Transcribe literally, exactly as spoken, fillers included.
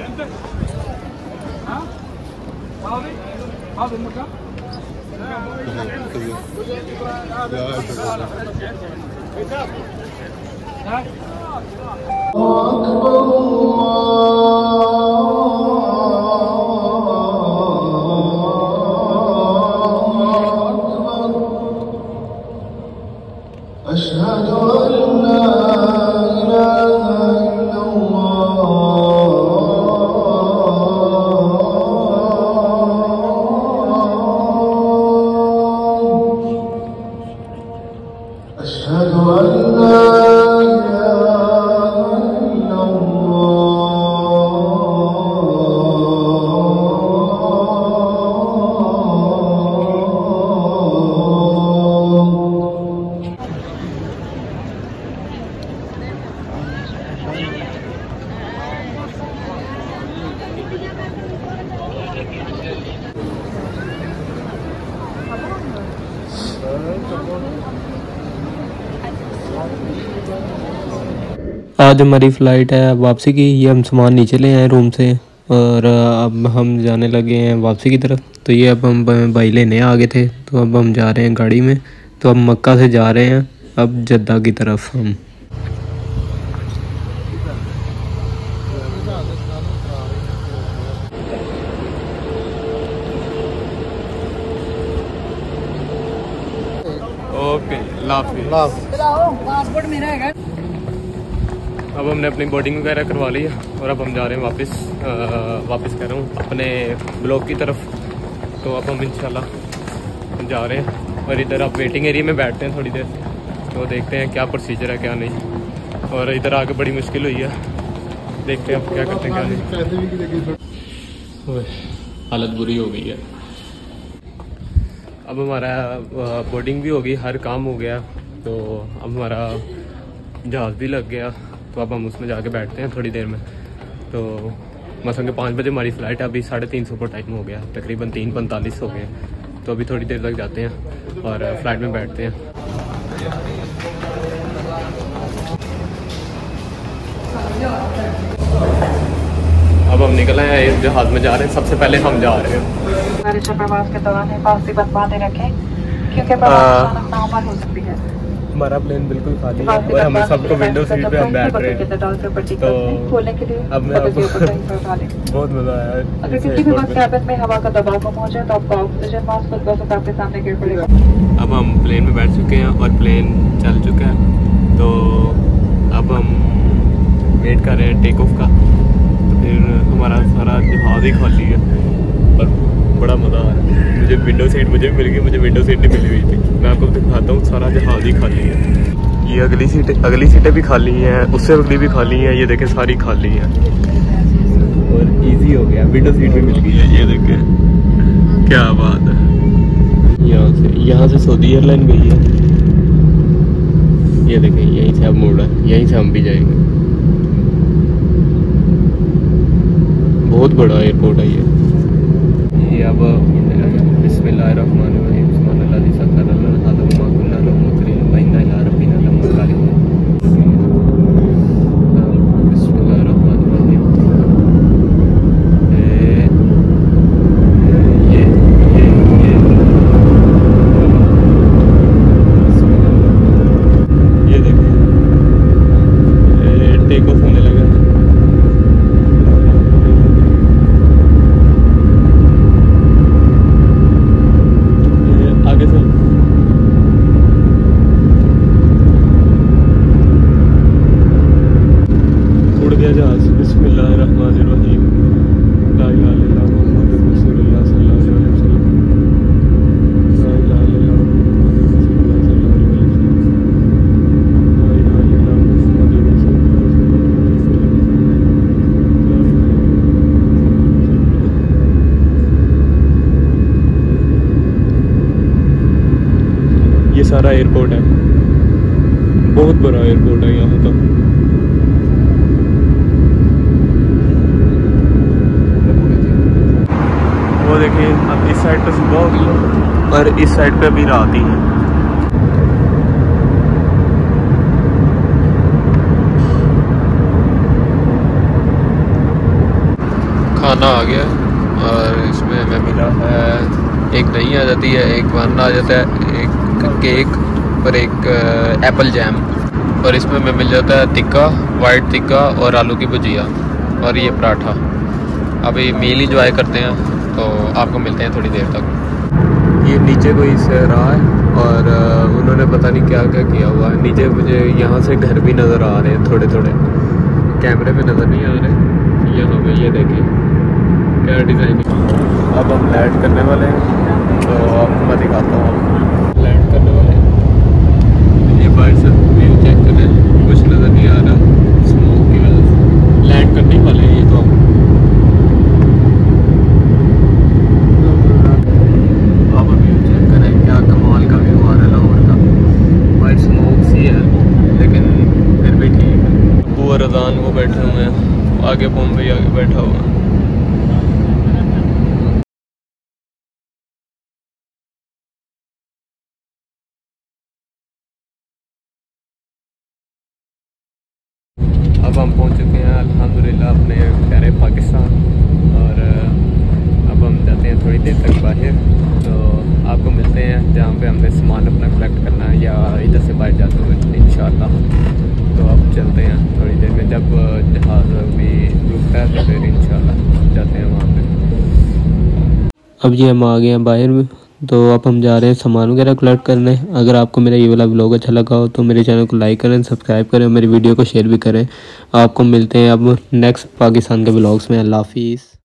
आज हमारी फ़्लाइट है वापसी की। ये हम सामान नीचे ले आए रूम से और अब हम जाने लगे हैं वापसी की तरफ। तो ये अब हम भाई लेने आ गए थे, तो अब हम जा रहे हैं गाड़ी में। तो अब मक्का से जा रहे हैं अब जद्दा की तरफ हम। ओके पासपोर्ट मेरा है। अब हमने अपनी बोर्डिंग वगैरह करवा ली है और अब हम जा रहे हैं वापस आ, वापस कह रहा हूँ अपने ब्लॉक की तरफ। तो अब हम इंशाल्लाह जा रहे हैं और इधर आप वेटिंग एरिया में बैठते हैं थोड़ी देर, तो देखते हैं क्या प्रोसीजर है क्या नहीं। और इधर आके बड़ी मुश्किल हुई है, देखते हैं आप क्या करते हैं क्या नहीं। हालत बुरी हो गई है। अब हमारा बोर्डिंग भी हो गई, हर काम हो गया, तो अब हमारा जहाज़ भी लग गया। तो अब हम उसमें जाके बैठते हैं थोड़ी देर में। तो मसलन के पाँच बजे हमारी फ़्लाइट है, अभी साढ़े तीन सौ पर टाइम हो गया, तकरीबन तीन पैंतालीस हो गए। तो अभी थोड़ी देर तक जाते हैं और फ़्लाइट में बैठते हैं। अब हम निकल आए हैं, जहाज़ में जा रहे हैं। सबसे पहले हम जा रहे हैं प्रवास के दौरान हिफाजती बांधे रखें क्योंकि प्रवास हो सकती है। हमारा प्लेन बिल्कुल खाली है और हमें सबको विंडो सीट पे हम बैठ रहे हैं। तो खोलने के लिए अब मैं बहुत मज़ा आया। अगर किसी भी वक्त कैबिन में हवा का दबाव कम हो जाए तो आपका ऑक्सीजन मास्क खुद ब खुद आपके सामने गिर पड़ेगा। अब हम प्लेन में बैठ चुके हैं और प्लेन चल चुका है। तो अब हम वेट कर रहे हैं टेक ऑफ का। तो फिर हमारा सारा जहाज़ ही खाली है और बड़ा मज़ा आ रहा है। मुझे विंडो सीट मुझे मिल गई, मुझे विंडो सीट नहीं मिली हुई थी। मैं आपको दिखाता हूँ, सारा जहाज़ ही खाली है। ये अगली सीटें अगली सीटें भी खाली हैं, उससे अगली भी खाली हैं। ये देखें सारी खाली हैं और इजी हो गया, विंडो सीट भी मिल गई है। ये देखें क्या बात है। यहाँ से यहाँ से सऊदी एयरलाइन गई है। ये देखें यहीं से अब मोड़ है, यहीं से हम भी जाएंगे। बहुत बड़ा एयरपोर्ट है ये। ये अब बिस्मिल्लाहिर्रहमानिर्रहीम सुब्हानल्लाज़ी सख्खर लना हाज़ा व मा कुन्ना लहू मुक़रिनीन व इन्ना इला रब्बिना लमुनक़लिबून। बिस्मिल्लाहिर्रहमानिर्रहीम। ये ये ये ये देखिए टेक ऑफ होने लगा है। ये सारा एयरपोर्ट है, बहुत बड़ा एयरपोर्ट है यहाँ का। वो देखिए अब इस साइड पे सुबह होगी और इस साइड पे अभी रात ही है। खाना आ गया और इसमें हमें मिला है एक दही आ जाती है, एक बन आ जाता है, एक केक और एक एप्पल जैम, और इसमें हमें मिल जाता है टिक्का, वाइट टिक्का और आलू की भुजिया और ये पराठा। अभी मील इंजॉय करते हैं तो आपको मिलते हैं थोड़ी देर तक। ये नीचे कोई सहरा है और उन्होंने पता नहीं क्या क्या किया हुआ है। नीचे मुझे यहाँ से घर भी नज़र आ रहे हैं, थोड़े थोड़े कैमरे पे नज़र नहीं आ रहे। यहाँ पे ये देखिए क्या डिज़ाइनिंग। अब हम लैंड करने वाले हैं तो आपको मैं दिखाता हूँ। लैंड करने वाले हैं, ये बाहर से व्यू चेक करें, कुछ नज़र नहीं आ रहा स्मोक की वजह से। लैंड करने वाले हैं ये तो हम। अब व्यू चेक करें, क्या कमाल का व्यू आ रहा है लाहौर का। वाइट स्मोक सी है लेकिन फिर भी ठीक है। वो रज़ान वो बैठे हुए हैं, आगे बॉम्बे आगे बैठा हुआ है। अब हम पहुंच चुके हैं अल्हम्दुलिल्लाह अपने प्यारे पाकिस्तान, और अब हम जाते हैं थोड़ी देर तक बाहर। तो आपको मिलते हैं जहाँ पे हमने सामान अपना कलेक्ट करना है या इधर से बाहर जाते हुए इंशाअल्लाह। तो अब चलते हैं थोड़ी देर में, जब जहाज़ भी रुकता है तो फिर इंशाअल्लाह जाते हैं वहाँ पे। अब ये हम आ गए हैं बाहर में, तो अब हम जा रहे हैं सामान वगैरह कलेक्ट करने। अगर आपको मेरा ये वाला व्लॉग अच्छा लगा हो तो मेरे चैनल को लाइक करें, सब्सक्राइब करें और मेरी वीडियो को शेयर भी करें। आपको मिलते हैं अब नेक्स्ट पाकिस्तान के व्लॉग्स में। अल्लाह हाफिज़।